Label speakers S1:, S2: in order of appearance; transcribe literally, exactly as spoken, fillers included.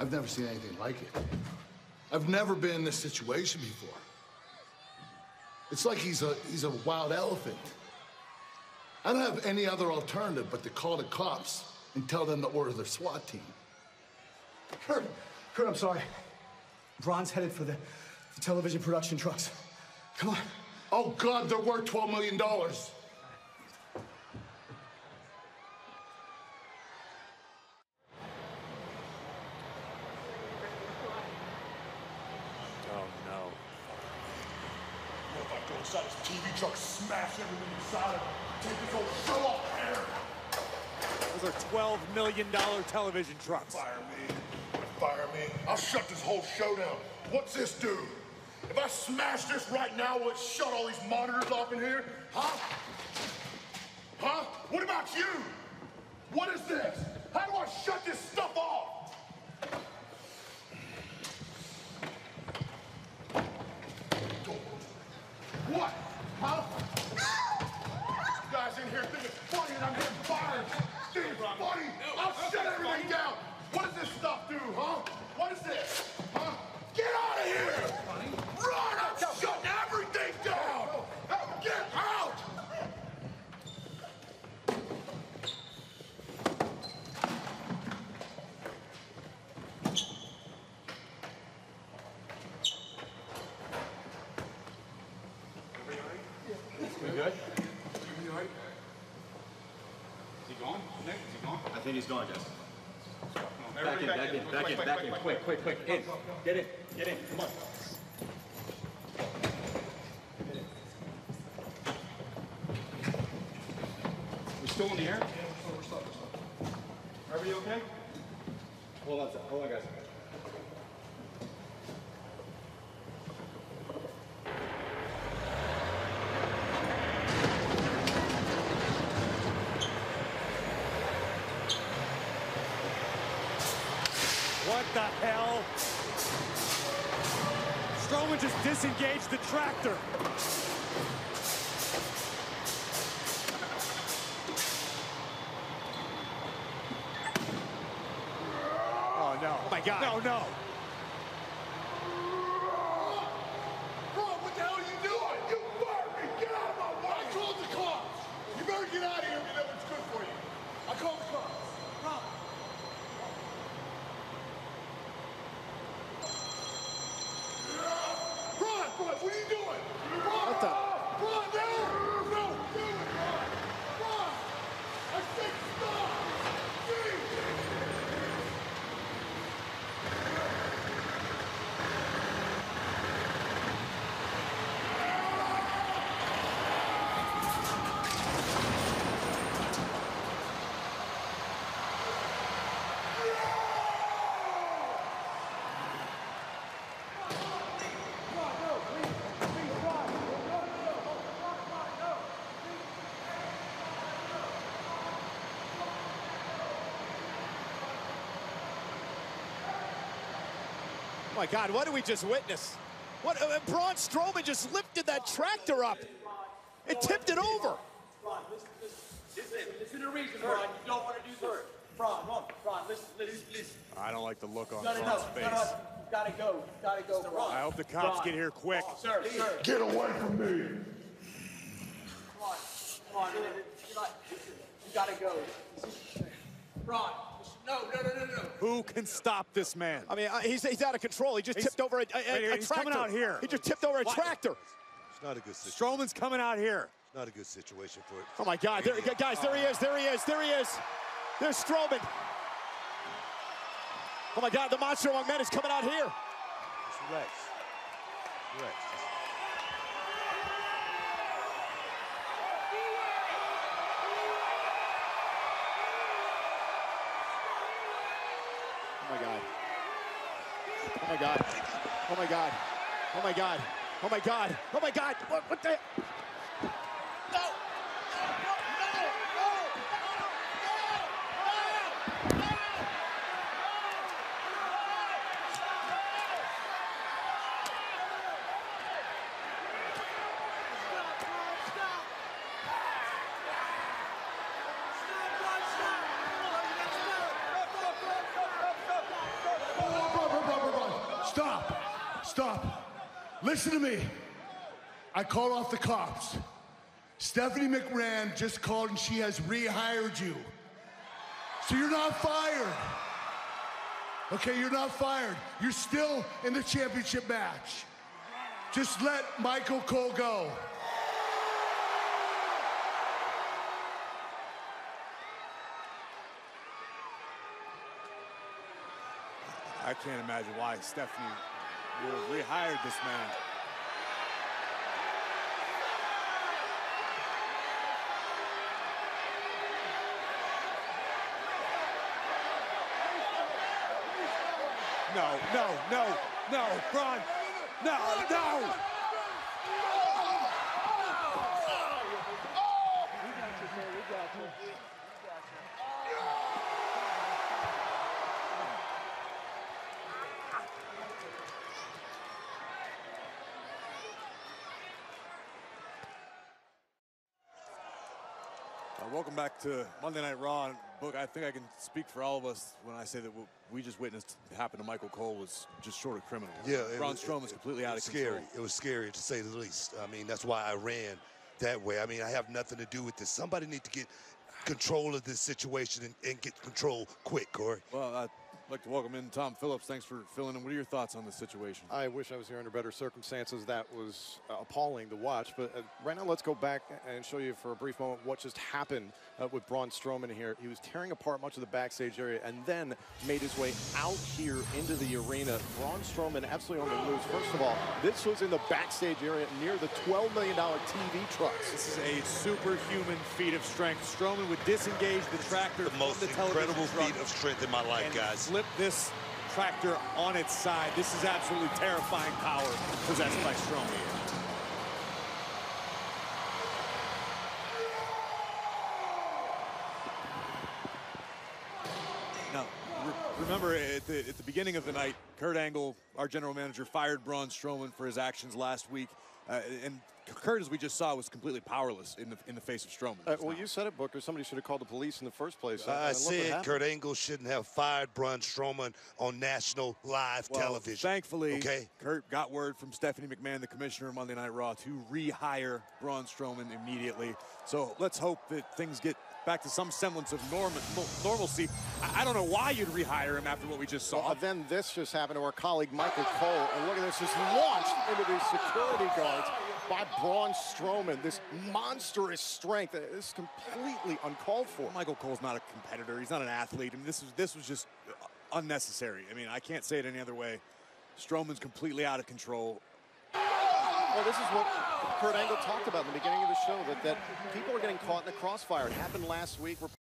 S1: I've never seen anything like it. I've never been in this situation before. It's like he's a, he's a wild elephant. I don't have any other alternative but to call the cops and tell them to order their SWAT team.
S2: Kurt, Kurt, I'm sorry. Braun's headed for the, the television production trucks. Come on.
S1: Oh, God, they're worth twelve million dollars.
S3: Oh, no.
S1: What if I go inside his T V truck, smash everything inside of it, take his whole show off the air?
S3: Those are twelve million dollar television trucks.
S1: Fire me. Fire me. I'll shut this whole show down. What's this do? If I smash this right now, will it shut all these monitors off in here? Huh? Huh? What about you? What is this? How do I shut this stuff off? What? Huh? You guys in here think it's funny and I'm getting fired. Think it's funny? I'll shut everything down. What does this stuff do, huh? What is this? Huh? Get out of here! Run! I'm shutting everything down! Get out!
S4: We good? You all right? Is he gone? Nick, is he gone?
S5: I think he's gone, guys.
S4: No,
S5: Back in, back in, back in, back in, quick, quick, quick, in. Get in, get in, come on.
S4: We still in the air? Are we okay?
S5: Hold on, hold on, guys.
S3: What the hell? Strowman just disengaged the tractor. Oh, no. Oh, my God. No, no.
S1: Bro, what the hell are you doing? You fired me! Get out of my way! I called the cops! You better get out of here if you know what's good for you. I called the cops. Bro. Ron, Ron, what are you doing? Ron,
S3: What the?
S1: Ron, no! No, do it, Ron! Ron! I said stop! Jeez!
S3: Oh my God, what did we just witness? What, uh, Braun Strowman just lifted that tractor up. It tipped it over.
S6: Braun, listen, listen. Listen, listen to the reason, Braun. You don't want to do this. Braun, Braun, Braun, listen, listen, listen.
S3: I don't like the look on
S6: No, no, no,
S3: Braun's
S6: no,
S3: face.
S6: no. You gotta go. You gotta go, Braun.
S3: I hope the cops
S6: Braun.
S3: get here quick.
S6: Sir, sir.
S1: Get away from me!
S6: Braun, Braun, you're not, listen, you gotta go. Braun, no, no, no, no, no.
S3: Who can stop this man? I mean, uh, he's, he's out of control. He just
S7: He's-
S3: tipped over a, a,
S7: Wait,
S3: a, a
S7: he's
S3: tractor.
S7: coming out here.
S3: He just tipped over a
S7: What?
S3: tractor.
S8: It's not a good situation.
S7: Strowman's coming out here.
S8: Not a good situation for it.
S3: Oh my God, there, guys, there he is, there he is, there he is. There's Strowman. Oh my God, the Monster Among Men is coming out here.
S8: Just relax. Relax. Just
S3: Oh my God. Oh my God. Oh my God. Oh my God. Oh my God. Oh my God. What, what the?
S1: Stop. Listen to me. I called off the cops. Stephanie McMahon just called and she has rehired you. So you're not fired. Okay, you're not fired. You're still in the championship match. Just let Michael Cole go.
S3: I can't imagine why Stephanie would have rehired this man. No, no, no, no, Braun, no, no! Uh, welcome back to Monday Night Raw. And Book, I think I can speak for all of us when I say that what we just witnessed happen to Michael Cole was just short of criminal.
S8: Yeah,
S3: Braun Strowman's completely out of
S8: scary.
S3: control.
S8: It was scary to say the least. I mean, that's why I ran that way. I mean, I have nothing to do with this. Somebody need to get control of this situation and, and get control quick, Corey.
S3: Well, I'd like to welcome in Tom Phillips. Thanks for filling in. What are your thoughts on this situation?
S7: I wish I was here under better circumstances. That was uh, appalling to watch. But uh, right now, let's go back and show you for a brief moment what just happened uh, with Braun Strowman here. He was tearing apart much of the backstage area and then made his way out here into the arena. Braun Strowman absolutely on the loose. First of all, this was in the backstage area near the twelve million dollar T V trucks.
S3: This is a superhuman feat of strength. Strowman would disengage the tractor
S8: The
S3: from
S8: most
S3: the
S8: incredible
S3: television truck
S8: feat of strength in my life,
S3: and
S8: guys.
S3: flip this tractor on its side. This is absolutely terrifying power possessed by Strowman. Now, re remember at the, at the beginning of the night, Kurt Angle, our general manager, fired Braun Strowman for his actions last week. Uh, and Kurt, as we just saw, was completely powerless in the in the face of Strowman.
S7: Uh, well, you said it, Booker. Somebody should have called the police in the first place.
S8: I
S7: uh,
S8: said Kurt Angle shouldn't have fired Braun Strowman on national live
S3: well,
S8: television.
S3: Thankfully,
S8: okay?
S3: Kurt got word from Stephanie McMahon, the commissioner of Monday Night Raw, to rehire Braun Strowman immediately. So let's hope that things get back to some semblance of norm normalcy. I, I don't know why you'd rehire him after what we just saw.
S7: Well, uh, then this just happened to our colleague Michael Cole, and look at this, just launched into these security guards by Braun Strowman. This monstrous strength is completely uncalled for.
S3: Michael Cole's not a competitor. He's not an athlete. I mean, this was this was just unnecessary. I mean, I can't say it any other way. Strowman's completely out of control.
S7: Well, this is what Kurt Angle talked about in the beginning of the show, that, that people are getting caught in the crossfire. It happened last week.